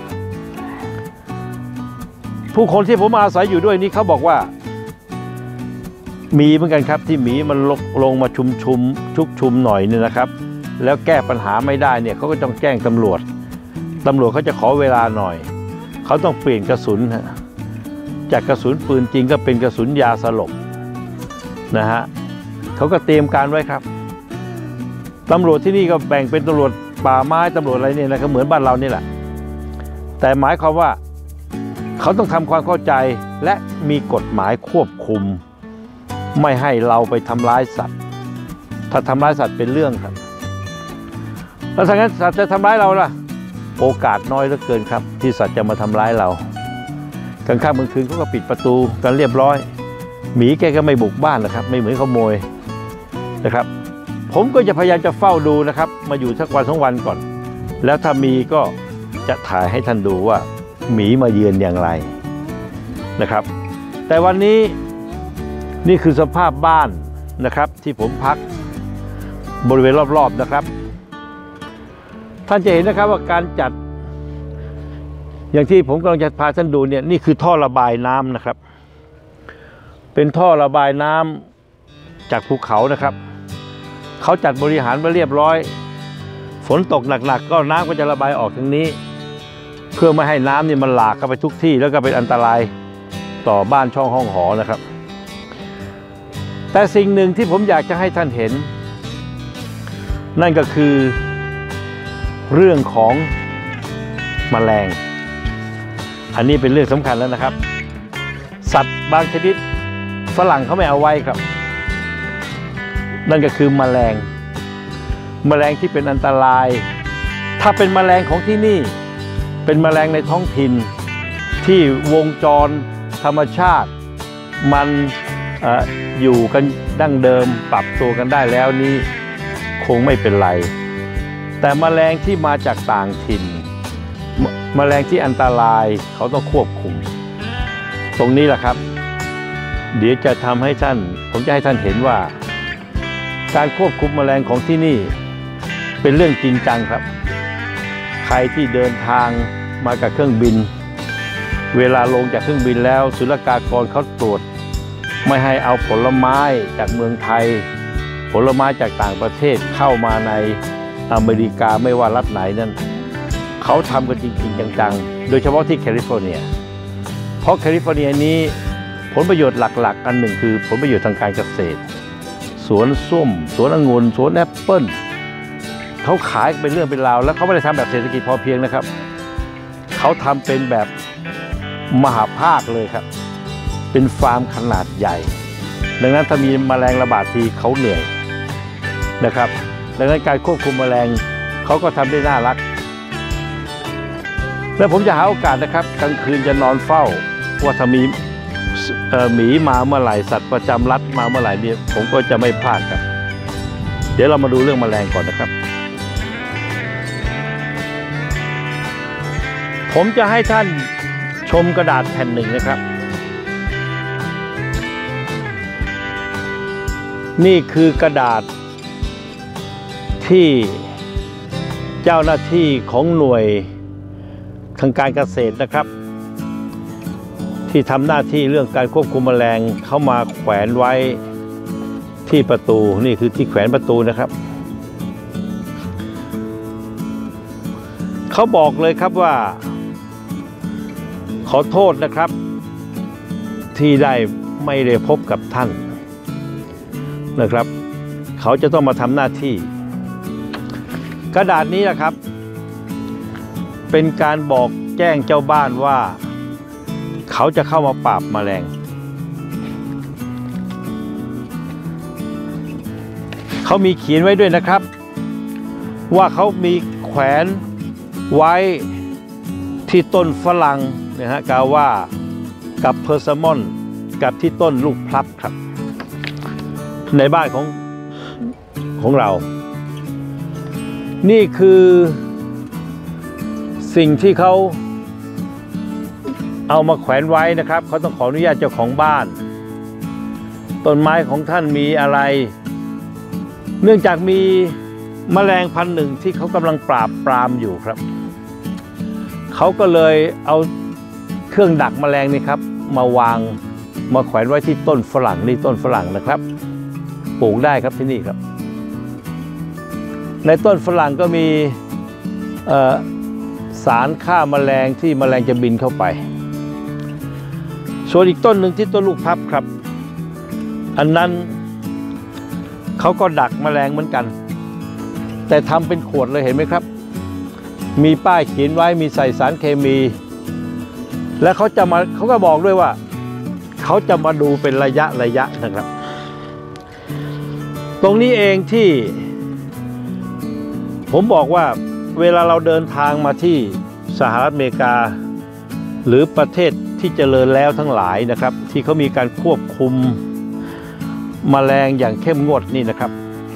ผู้คนที่ผมอาศัยอยู่ด้วยนี่เขาบอกว่ามีเหมือนกันครับที่หมีมันลงมาชุมหน่อยเนี่ยนะครับแล้วแก้ปัญหาไม่ได้เนี่ยเขาก็ต้องแจ้งตำรวจเขาจะขอเวลาหน่อยเขาต้องเปลี่ยนกระสุนจากกระสุนปืนจริงก็เป็นกระสุนยาสลบนะฮะเขาก็เตรียมการไว้ครับตำรวจที่นี่ก็แบ่งเป็นตำรวจป่าไม้ตำรวจอะไรเนี่ยนะครับเหมือนบ้านเรานี่แหละแต่หมายความว่าเขาต้องทำความเข้าใจและมีกฎหมายควบคุมไม่ให้เราไปทำร้ายสัตว์ถ้าทำร้ายสัตว์เป็นเรื่องครับแล้วถ้างั้นสัตว์จะทำร้ายเราล่ะโอกาสน้อยเหลือเกินครับที่สัตว์จะมาทำร้ายเรากลางค่ำกลางคืนเขาก็ปิดประตูกันเรียบร้อยหมีแกก็ไม่บุกบ้านนะครับไม่เหมือนขโมยนะครับผมก็จะพยายามจะเฝ้าดูนะครับมาอยู่สักวัน2 วันก่อนแล้วถ้ามีก็จะถ่ายให้ท่านดูว่าหมีมาเยือนอย่างไรนะครับแต่วันนี้นี่คือสภาพบ้านนะครับที่ผมพักบริเวณรอบๆนะครับท่านจะเห็นนะครับว่าการจัดอย่างที่ผมกำลังจะพาท่านดูเนี่ยนี่คือท่อระบายน้ำนะครับเป็นท่อระบายน้ำจากภูเขานะครับเขาจัดบริหารไว้เรียบร้อยฝนตกหนักๆก็น้ำก็จะระบายออกทางนี้เพื่อไม่ให้น้ำเนี่ยมันหลากเข้าไปทุกที่แล้วก็เป็นอันตรายต่อบ้านช่องห้องหอนะครับแต่สิ่งหนึ่งที่ผมอยากจะให้ท่านเห็นนั่นก็คือเรื่องของแมลงอันนี้เป็นเรื่องสำคัญแล้วนะครับสัตว์บางชนิดฝรั่งเขาไม่เอาไว้ครับนั่นก็คือแมลงที่เป็นอันตรายถ้าเป็นแมลงของที่นี่เป็นแมลงในท้องถิ่นที่วงจรธรรมชาติมันอยู่กันดั้งเดิมปรับตัวกันได้แล้วนี่คงไม่เป็นไรแต่แมลงที่มาจากต่างถิ่นแมลงที่อันตรายเขาต้องควบคุมตรงนี้แหละครับเดี๋ยวจะทำให้ผมจะให้ท่านเห็นว่าการควบคุมแมลงของที่นี่เป็นเรื่องจริงจังครับใครที่เดินทางมากับเครื่องบินเวลาลงจากเครื่องบินแล้วศุลกากรเขาตรวจไม่ให้เอาผลไม้จากเมืองไทยผลไม้จากต่างประเทศเข้ามาในอเมริกาไม่ว่ารัฐไหนนั่นเขาทำกันจริงๆจังๆโดยเฉพาะที่แคลิฟอร์เนียเพราะแคลิฟอร์เนียนี้ผลประโยชน์หลักๆอันหนึ่งคือผลประโยชน์ทางการเกษตรสวนส้มสวนองุ่นสวนแอปเปิ้ลเขาขายเป็นเรื่องเป็นราวแล้วเขาไม่ได้ทำแบบเศรษฐกิจพอเพียงนะครับเขาทำเป็นแบบมหาภาคเลยครับเป็นฟาร์มขนาดใหญ่ดังนั้นถ้ามีแมลงระบาดทีเขาเหนื่อยนะครับดังนั้นการควบคุมแมลงเขาก็ทำได้น่ารักแล้วผมจะหาโอกาสนะครับกลางคืนจะนอนเฝ้าว่าถ้ามีหมีมาเมื่อไหร่สัตว์ประจำรัฐมาเมื่อไหร่เนี่ยผมก็จะไม่พลาดครับเดี๋ยวเรามาดูเรื่องแมลงก่อนนะครับผมจะให้ท่านชมกระดาษแผ่นหนึ่งนะครับนี่คือกระดาษที่เจ้าหน้าที่ของหน่วยทางการเกษตรนะครับที่ทำหน้าที่เรื่องการควบคุมแมลงเข้ามาแขวนไว้ที่ประตูนี่คือที่แขวนประตูนะครับเขาบอกเลยครับว่าขอโทษนะครับที่ไม่ได้พบกับท่านนะครับเขาจะต้องมาทำหน้าที่กระดาษนี้นะครับเป็นการบอกแจ้งเจ้าบ้านว่าเขาจะเข้ามาปราบแมลงเขามีเขียนไว้ด้วยนะครับว่าเขามีแขวนไว้ที่ต้นฝรั่งนะฮะกล่าวว่ากับเพอร์ซามอนกับที่ต้นลูกพลับครับในบ้านของเรานี่คือสิ่งที่เขาเอามาแขวนไว้นะครับเขาต้องขออนุญาตเจ้าของบ้านต้นไม้ของท่านมีอะไรเนื่องจากมีแมลงพันธุ์หนึ่งที่เขากำลังปราบปรามอยู่ครับเขาก็เลยเอาเครื่องดักแมลงนี่ครับมาวางมาแขวนไว้ที่ต้นฝรั่งนี่ต้นฝรั่งนะครับปลูกได้ครับที่นี่ครับในต้นฝรั่งก็มีสารฆ่าแมลงที่แมลงจะบินเข้าไปส่วนอีกต้นหนึ่งที่ต้นลูกพลับครับอันนั้นเขาก็ดักแมลงเหมือนกันแต่ทำเป็นขวดเลยเห็นไหมครับมีป้ายเขียนไว้มีใส่สารเคมีและเขาก็บอกด้วยว่าเขาจะมาดูเป็นระยะนะครับตรงนี้เองที่ผมบอกว่าเวลาเราเดินทางมาที่สหรัฐอเมริกาหรือประเทศที่เจริญแล้วทั้งหลายนะครับที่เขามีการควบคุมแมลงอย่างเข้มงวดนี่นะครับ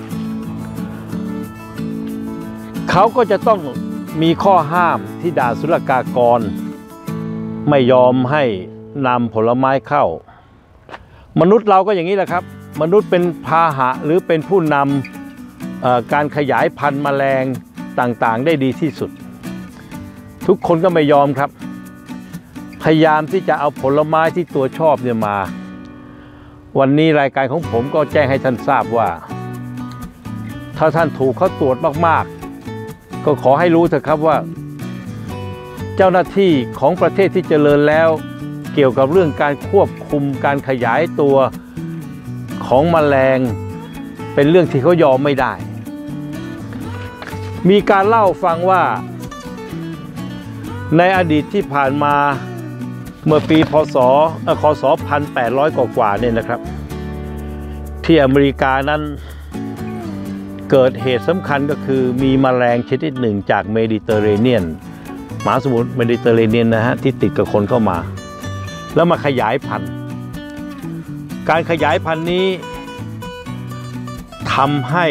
เขาก็จะต้องมีข้อห้ามที่ด่านศุลกากรไม่ยอมให้นำผลไม้เข้ามนุษย์เราก็อย่างนี้แหละครับมนุษย์เป็นพาหะหรือเป็นผู้นำการขยายพันธุ์แมลงต่างๆได้ดีที่สุดทุกคนก็ไม่ยอมครับพยายามที่จะเอาผลไม้ที่ตัวชอบเนี่ยมาวันนี้รายการของผมก็แจ้งให้ท่านทราบว่าถ้าท่านถูกเขาตรวจมากๆก็ขอให้รู้เถอะครับว่าเจ้าหน้าที่ของประเทศที่เจริญแล้วเกี่ยวกับเรื่องการควบคุมการขยายตัวของแมลงเป็นเรื่องที่เขายอมไม่ได้มีการเล่าฟังว่าในอดีตที่ผ่านมาเมื่อปีคศ 1800 กว่าเนี่ยนะครับที่อเมริกานั้นเกิดเหตุสำคัญก็คือมีแมลงชนิดหนึ่งจากเมดิเตอร์เรเนียนมหาสมุทรเมดิเตอร์เรเนียนนะฮะที่ติดกับคนเข้ามาแล้วมาขยายพันธุ์การขยายพันธุ์นี้ทำให้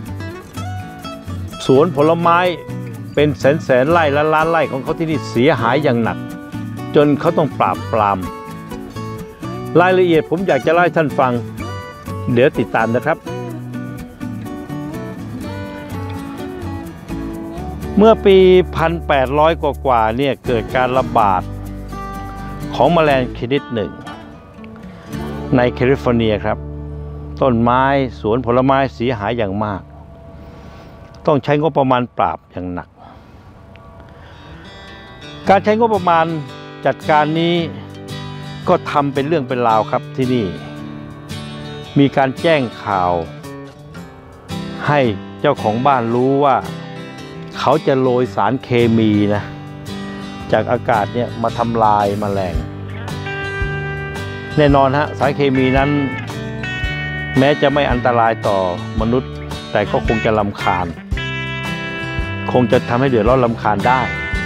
สวนผลไม้เป็นแสนไร่ล้านไร่ของเขาที่นี่เสียหายอย่างหนักจนเขาต้องปราบปรามรายละเอียดผมอยากจะเล่าให้ท่านฟังเดี๋ยวติดตามนะครับเมื่อปี 1800 กว่าเนี่ยเกิดการระบาดของแมลงชนิดหนึ่งในแคลิฟอร์เนียครับต้นไม้สวนผลไม้เสียหายอย่างมากต้องใช้งบประมาณปราบอย่างหนักการใช้งบประมาณจัดการนี้ก็ทำเป็นเรื่องเป็นราวครับที่นี่มีการแจ้งข่าวให้เจ้าของบ้านรู้ว่าเขาจะโรยสารเคมีนะจากอากาศเนี่ยมาทำลายแมลงแน่นอนฮะสารเคมีนั้นแม้จะไม่อันตรายต่อมนุษย์แต่ก็คงจะรำคาญคงจะทำให้เดือดร้อนรำคาญได้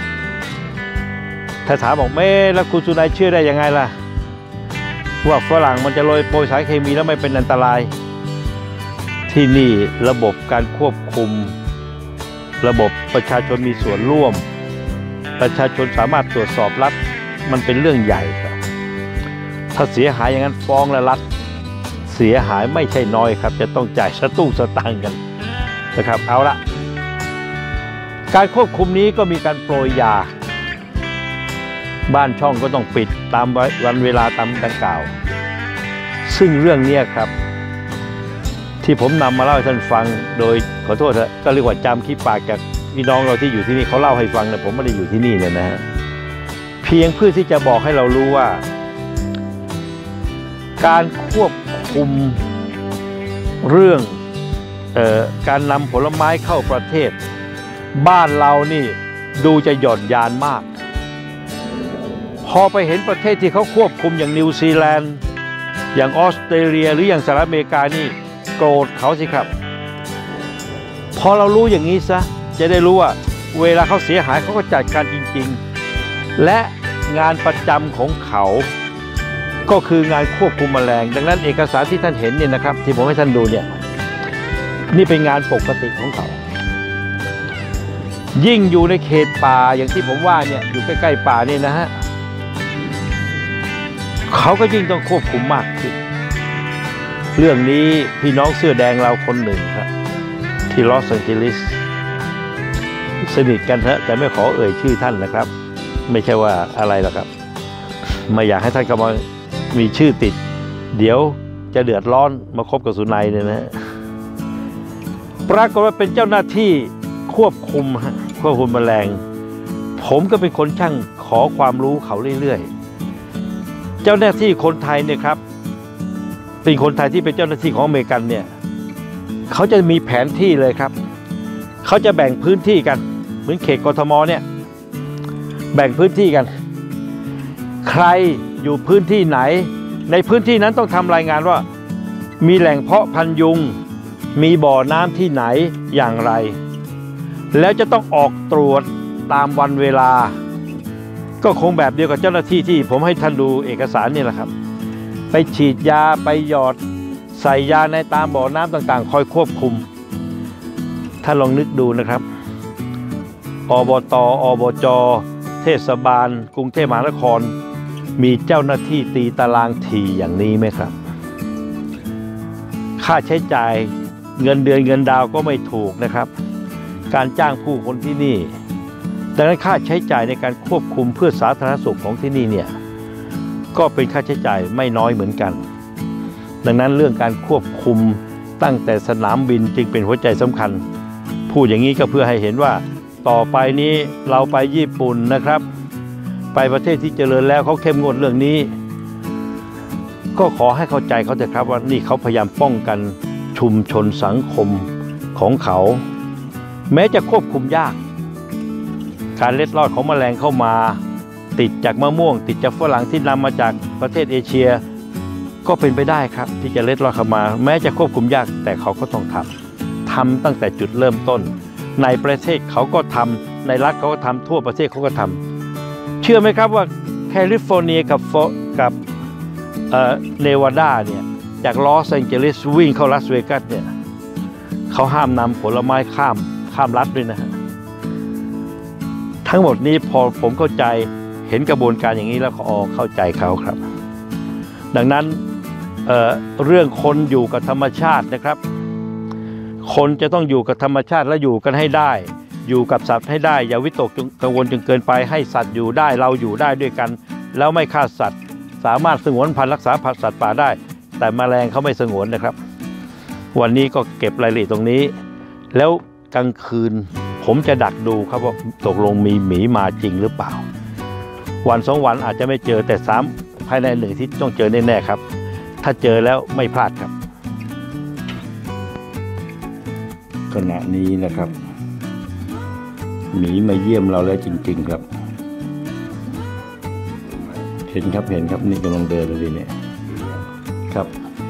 ถ้าถามบอกแล้วคุณสุนัยเชื่อได้ยังไงล่ะว่าฝรั่งมันจะโรยโปรยสารเคมีแล้วไม่เป็นอันตรายที่นี่ระบบการควบคุมระบบประชาชนมีส่วนร่วมประชาชนสามารถตรวจสอบรัฐมันเป็นเรื่องใหญ่ครับถ้าเสียหายอย่างนั้นฟ้องและรัฐเสียหายไม่ใช่น้อยครับจะต้องจ่ายสตุ้งสตางค์กันนะครับเอาละการควบคุมนี้ก็มีการโปรยยาบ้านช่องก็ต้องปิดตามวันเวลาตามดังกล่าวซึ่งเรื่องนี้ครับที่ผมนำมาเล่าให้ท่านฟังโดยขอโทษนะก็เรียกว่าจำขี้ปากจากพี่น้องเราที่อยู่ที่นี่เขาเล่าให้ฟังนะผมไม่ได้อยู่ที่นี่เนี่ยนะฮะเพียงเพื่อที่จะบอกให้เรารู้ว่าการควบคุมเรื่องการนำผลไม้เข้าประเทศบ้านเรานี่ดูจะหย่อนยานมากพอไปเห็นประเทศที่เขาควบคุมอย่างนิวซีแลนด์อย่างออสเตรเลียหรืออย่างสหรัฐอเมริกานี่โกรธเขาสิครับพอเรารู้อย่างนี้ซะจะได้รู้ว่าเวลาเขาเสียหายเขาก็จัดการจริงๆและงานประจำของเขาก็คืองานควบคุมแมลงดังนั้นเอกสารที่ท่านเห็นเนี่ยนะครับที่ผมให้ท่านดูเนี่ยนี่เป็นงานปกติของเขายิ่งอยู่ในเขตป่าอย่างที่ผมว่าเนี่ยอยู่ใกล้ๆป่านี่นะฮะเขาก็ยิ่งต้องควบคุมมากขึ้นเรื่องนี้พี่น้องเสื้อแดงเราคนหนึ่งครับทที่ลอสแองเจลิสสนิทกันฮะแต่ไม่ขอเอ่ยชื่อท่านนะครับ ไม่ใช่ว่าอะไรหรอกครับไม่อยากให้ท่านเข้ามามีชื่อติดเดี๋ยวจะเดือดร้อนมาคบกับสุนัยเนี่ยนะปรากฏว่าเป็นเจ้าหน้าที่ควบคุมแมลงผมก็เป็นคนช่างขอความรู้เขาเรื่อยๆเจ้าหน้าที่คนไทยเนี่ยครับเป็นคนไทยที่เป็นเจ้าหน้าที่ของอเมริกันเนี่ยเขาจะมีแผนที่เลยครับเขาจะแบ่งพื้นที่กันเหมือนเขตกทมเนี่ยแบ่งพื้นที่กันใครอยู่พื้นที่ไหนในพื้นที่นั้นต้องทำรายงานว่ามีแหล่งเพาะพันธุ์ยุงมีบ่อน้ำที่ไหนอย่างไรแล้วจะต้องออกตรวจตามวันเวลาก็คงแบบเดียวกับเจ้าหน้าที่ที่ผมให้ท่านดูเอกสารนี่แหละครับไปฉีดยาไปหยอดใส่ยาในตามบ่อน้ำต่างๆคอยควบคุมท่านลองนึกดูนะครับอบต.อบจ.เทศบาลกรุงเทพมหานครมีเจ้าหน้าที่ตีตารางถี่อย่างนี้ไหมครับค่าใช้จ่ายเงินเดือนเงินดาวก็ไม่ถูกนะครับการจ้างผู้คนที่นี่ดังนั้นค่าใช้จ่ายในการควบคุมเพื่อสาธารณสุขของที่นี่เนี่ยก็เป็นค่าใช้จ่ายไม่น้อยเหมือนกันดังนั้นเรื่องการควบคุมตั้งแต่สนามบินจึงเป็นหัวใจสำคัญพูดอย่างนี้ก็เพื่อให้เห็นว่าต่อไปนี้เราไปญี่ปุ่นนะครับไปประเทศที่เจริญแล้วเขาเข้มงวดเรื่องนี้ก็ขอให้เข้าใจเขาเถอะครับว่านี่เขาพยายามป้องกันชุมชนสังคมของเขาแม้จะควบคุมยากการเล็ดลอดของแมลงเข้ามาติดจากมะม่วงติดจากฝรั่งที่นำมาจากประเทศเอเชียก็เป็นไปได้ครับที่จะเล็ดลอดเข้ามาแม้จะควบคุมยากแต่เขาก็ต้องทำตั้งแต่จุดเริ่มต้นในประเทศเขาก็ทำในรัฐเขาก็ทำทั่วประเทศเขาก็ทำเชื่อไหมครับว่าแคลิฟอร์เนียกับเนวาดาเนี่ยจากลอสแองเจลิสวิ่งเข้าลาสเวกัสเนี่ยเขาห้ามนำผลไม้ข้ามรัฐด้วยนะฮะทั้งหมดนี้พอผมเข้าใจเห็นกระบวนการอย่างนี้แล้วก็เข้าใจเขาครับดังนั้นเรื่องคนอยู่กับธรรมชาตินะครับคนจะต้องอยู่กับธรรมชาติและอยู่กันให้ได้อยู่กับสัตว์ให้ได้อย่าวิตกกังวลจนเกินไปให้สัตว์อยู่ได้เราอยู่ได้ด้วยกันแล้วไม่ฆ่าสัตว์สามารถสงวนพันธุ์รักษาสัตว์ป่าได้แต่แมลงเขาไม่สงวนนะครับวันนี้ก็เก็บรายละเอียดตรงนี้แล้วกลางคืนผมจะดักดูครับว่าตกลงมีหมีมาจริงหรือเปล่าวันสองวันอาจจะไม่เจอแต่ภายใน1 อาทิตย์ต้องเจอแน่ๆครับถ้าเจอแล้วไม่พลาดครับขณะนี้นะครับหมีมาเยี่ยมเราแล้วจริงๆครับเห็นครับนี่กำลังเดินเลยเนี่ยครับ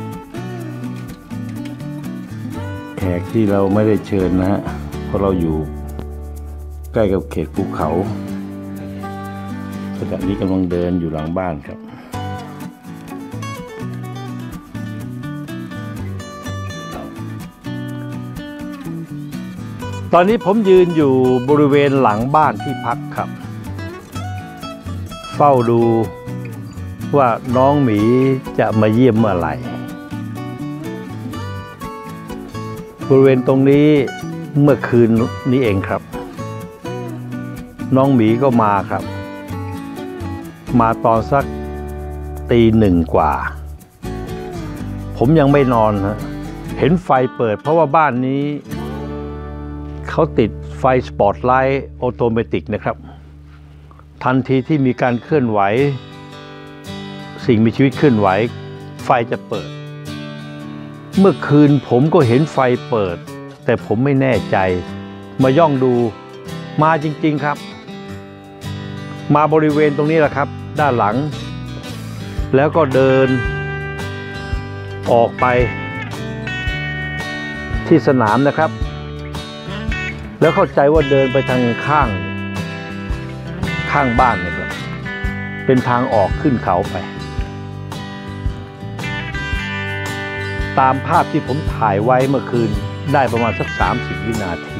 แขกที่เราไม่ได้เชิญนะฮะเพราะเราอยู่ใกล้กับเขตภูเขาขณะนี้กำลังเดินอยู่หลังบ้านครับตอนนี้ผมยืนอยู่บริเวณหลังบ้านที่พักครับเฝ้าดูว่าน้องหมีจะมาเยี่ยมเมื่อไหร่บริเวณตรงนี้เมื่อคืนนี้เองครับน้องหมีก็มาครับมาตอนสักตี 1 กว่าผมยังไม่นอนฮะเห็นไฟเปิดเพราะว่าบ้านนี้เขาติดไฟสปอตไลท์ออโตเมติกนะครับทันทีที่มีการเคลื่อนไหวสิ่งมีชีวิตเคลื่อนไหวไฟจะเปิดเมื่อคืนผมก็เห็นไฟเปิดแต่ผมไม่แน่ใจมาย่องดูมาจริงๆครับมาบริเวณตรงนี้แหละครับด้านหลังแล้วก็เดินออกไปที่สนามนะครับแล้วเข้าใจว่าเดินไปทางข้างบ้านเนี่ยครับเป็นทางออกขึ้นเขาไปตามภาพที่ผมถ่ายไว้เมื่อคืนได้ประมาณสัก30 วินาที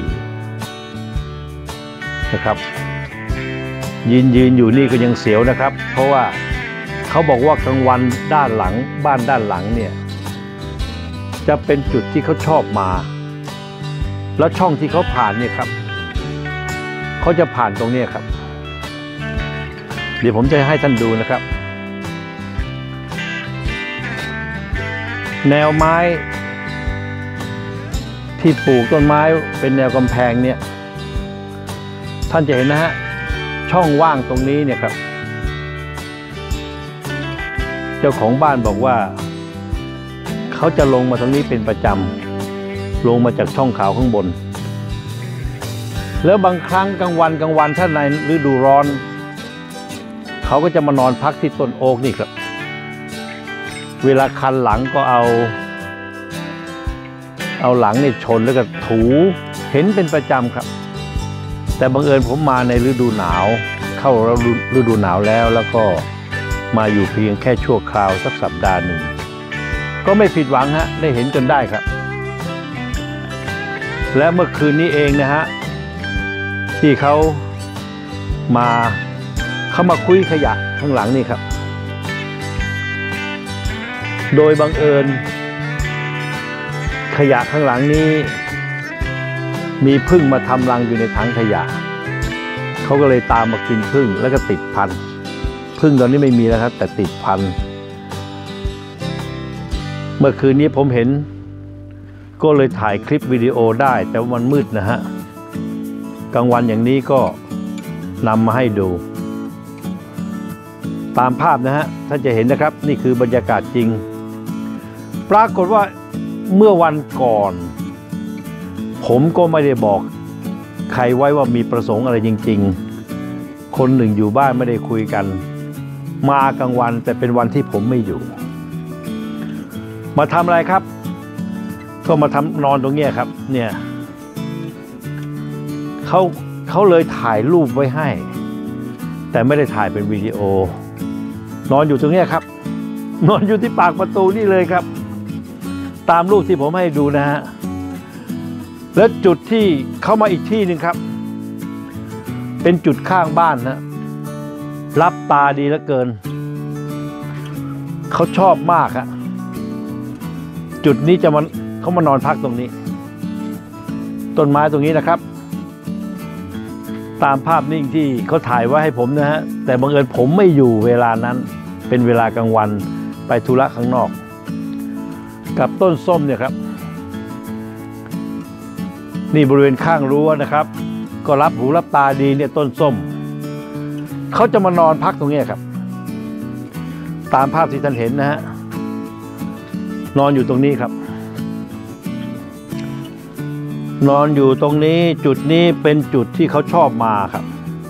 นะครับยืนอยู่นี่ก็ยังเสียวนะครับเพราะว่าเขาบอกว่ากลางวันด้านหลังบ้านด้านหลังเนี่ยจะเป็นจุดที่เขาชอบมาแล้วช่องที่เขาผ่านเนี่ยครับเขาจะผ่านตรงนี้ครับเดี๋ยวผมจะให้ท่านดูนะครับแนวไม้ที่ปลูกต้นไม้เป็นแนวกำแพงเนี่ยท่านจะเห็นนะฮะช่องว่างตรงนี้เนี่ยครับเจ้าของบ้านบอกว่าเขาจะลงมาตรงนี้เป็นประจำลงมาจากช่องขาวข้างบนแล้วบางครั้งกลางวันถ้าในฤดูร้อนเขาก็จะมานอนพักที่ต้นโอ๊กนี่ครับเวลาคันหลังก็เอาหลังเนี่ยชนแล้วก็ถูเห็นเป็นประจำครับแต่บังเอิญผมมาในฤดูหนาวเข้าฤดูหนาวแล้วก็มาอยู่เพียงแค่ชั่วคราวสักสัปดาห์หนึ่งก็ไม่ผิดหวังฮะได้เห็นจนได้ครับและเมื่อคืนนี้เองนะฮะที่เขามาคุยขยะข้างหลังนี่ครับโดยบังเอิญขยะข้างหลังนี้มีผึ้งมาทำรังอยู่ในถังขยะเขาก็เลยตามมากินผึ้งแล้วก็ติดพันผึ้งตอนนี้ไม่มีแล้วครับแต่ติดพันเมื่อคืนนี้ผมเห็นก็เลยถ่ายคลิปวิดีโอได้แต่ว่ามันมืดนะฮะกลางวันอย่างนี้ก็นำมาให้ดูตามภาพนะฮะท่านจะเห็นนะครับนี่คือบรรยากาศจริงปรากฏว่าเมื่อวันก่อนผมก็ไม่ได้บอกใครไว้ว่ามีประสงค์อะไรจริงๆคนหนึ่งอยู่บ้านไม่ได้คุยกันมากลางวันแต่เป็นวันที่ผมไม่อยู่มาทำอะไรครับก็มาทำนอนตรงเนี้ยครับเนี่ยเขาเลยถ่ายรูปไว้ให้แต่ไม่ได้ถ่ายเป็นวิดีโอนอนอยู่ตรงเนี้ยครับนอนอยู่ที่ปากประตูนี่เลยครับตามรูปที่ผมให้ดูนะฮะแล้วจุดที่เข้ามาอีกที่หนึ่งครับเป็นจุดข้างบ้านนะรับตาดีเหลือเกินเขาชอบมากฮะจุดนี้เขามานอนพักตรงนี้ต้นไม้ตรงนี้นะครับตามภาพนิ่งที่เขาถ่ายไว้ให้ผมนะฮะแต่บังเอิญผมไม่อยู่เวลานั้นเป็นเวลากลางวันไปธุระข้างนอกกับต้นส้มเนี่ยครับนี่บริเวณข้างรั้วนะครับก็รับหูรับตาดีเนี่ยต้นส้มเขาจะมานอนพักตรงนี้ครับตามภาพที่ท่านเห็นนะฮะนอนอยู่ตรงนี้ครับนอนอยู่ตรงนี้จุดนี้เป็นจุดที่เขาชอบมาครับ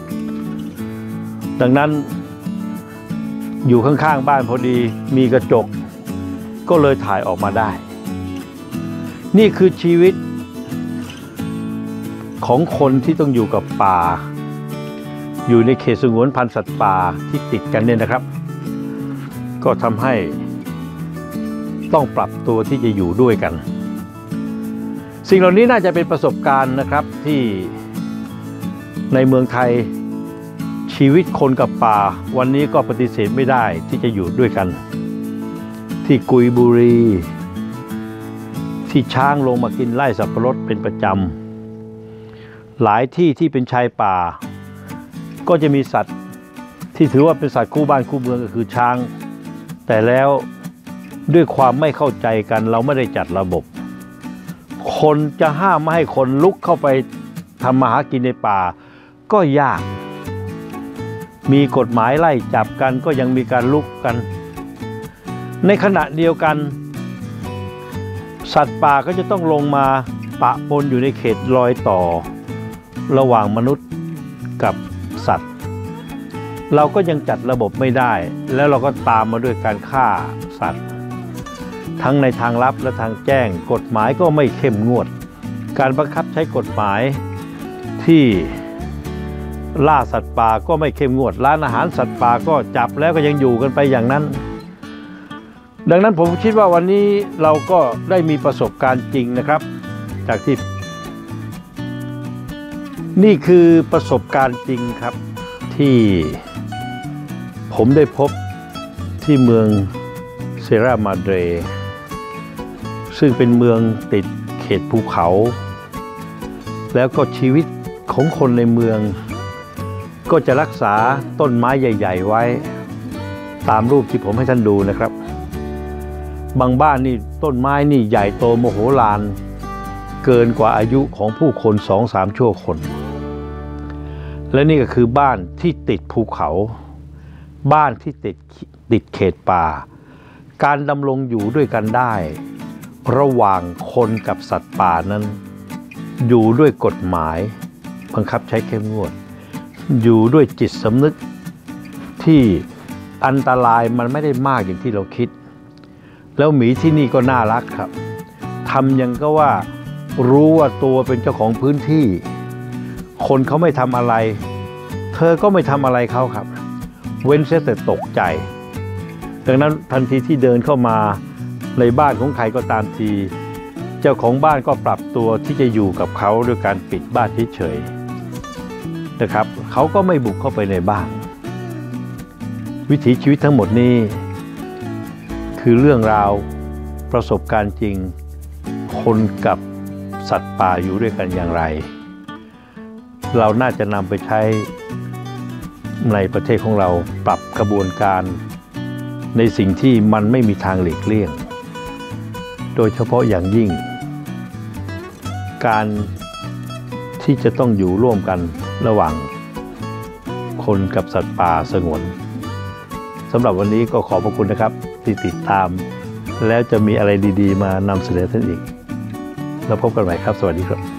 ดังนั้นอยู่ข้างๆบ้านพอดีมีกระจกก็เลยถ่ายออกมาได้นี่คือชีวิตของคนที่ต้องอยู่กับป่าอยู่ในเขตสงวนพันธุ์สัตว์ป่าที่ติดกันเนี่ยนะครับก็ทำให้ต้องปรับตัวที่จะอยู่ด้วยกันสิ่งเหล่านี้น่าจะเป็นประสบการณ์นะครับที่ในเมืองไทยชีวิตคนกับป่าวันนี้ก็ปฏิเสธไม่ได้ที่จะอยู่ด้วยกันที่กุยบุรีที่ช้างลงมากินไร่สับปะรดเป็นประจำหลายที่ที่เป็นชายป่าก็จะมีสัตว์ที่ถือว่าเป็นสัตว์คู่บ้านคู่เมืองก็คือช้างแต่แล้วด้วยความไม่เข้าใจกันเราไม่ได้จัดระบบคนจะห้ามไม่ให้คนลุกเข้าไปทำมาหากินในป่าก็ยากมีกฎหมายไล่จับกันก็ยังมีการลุกกันในขณะเดียวกันสัตว์ป่าก็จะต้องลงมาปะปนอยู่ในเขตรอยต่อระหว่างมนุษย์กับสัตว์เราก็ยังจัดระบบไม่ได้แล้วเราก็ตามมาด้วยการฆ่าสัตว์ทั้งในทางลับและทางแจ้งกฎหมายก็ไม่เข้มงวดการบังคับใช้กฎหมายที่ล่าสัตว์ป่าก็ไม่เข้มงวดร้านอาหารสัตว์ป่าก็จับแล้วก็ยังอยู่กันไปอย่างนั้นดังนั้นผมคิดว่าวันนี้เราก็ได้มีประสบการณ์จริงนะครับจากที่นี่คือประสบการณ์จริงครับที่ผมได้พบที่เมืองเซรามาเดรซึ่งเป็นเมืองติดเขตภูเขาแล้วก็ชีวิตของคนในเมืองก็จะรักษาต้นไม้ใหญ่ๆไว้ตามรูปที่ผมให้ท่านดูนะครับบางบ้านนี่ต้นไม้นี่ใหญ่โตมโหฬารเกินกว่าอายุของผู้คน 2-3 ชั่วคนและนี่ก็คือบ้านที่ติดภูเขาบ้านที่ติดเขตป่าการดำรงอยู่ด้วยกันได้ระหว่างคนกับสัตว์ป่านั้นอยู่ด้วยกฎหมายบังคับใช้เข้มงวดอยู่ด้วยจิตสำนึกที่อันตรายมันไม่ได้มากอย่างที่เราคิดแล้วหมีที่นี่ก็น่ารักครับทำยังก็ว่ารู้ว่าตัวเป็นเจ้าของพื้นที่คนเขาไม่ทำอะไรเธอก็ไม่ทำอะไรเขาครับเว้นแต่ตกใจดังนั้นทันทีที่เดินเข้ามาในบ้านของใครก็ตามทีเจ้าของบ้านก็ปรับตัวที่จะอยู่กับเขาด้วยการปิดบ้านเฉยๆนะครับเขาก็ไม่บุกเข้าไปในบ้านวิถีชีวิตทั้งหมดนี้คือเรื่องราวประสบการณ์จริงคนกับสัตว์ป่าอยู่ด้วยกันอย่างไรเราน่าจะนำไปใช้ในประเทศของเราปรับกระบวนการในสิ่งที่มันไม่มีทางหลีกเลี่ยงโดยเฉพาะอย่างยิ่งการที่จะต้องอยู่ร่วมกันระหว่างคนกับสัตว์ป่าสงวนสำหรับวันนี้ก็ขอบพระคุณนะครับที่ติดตามแล้วจะมีอะไรดีๆมานำเสนอท่านอีกแล้วพบกันใหม่ครับสวัสดีครับ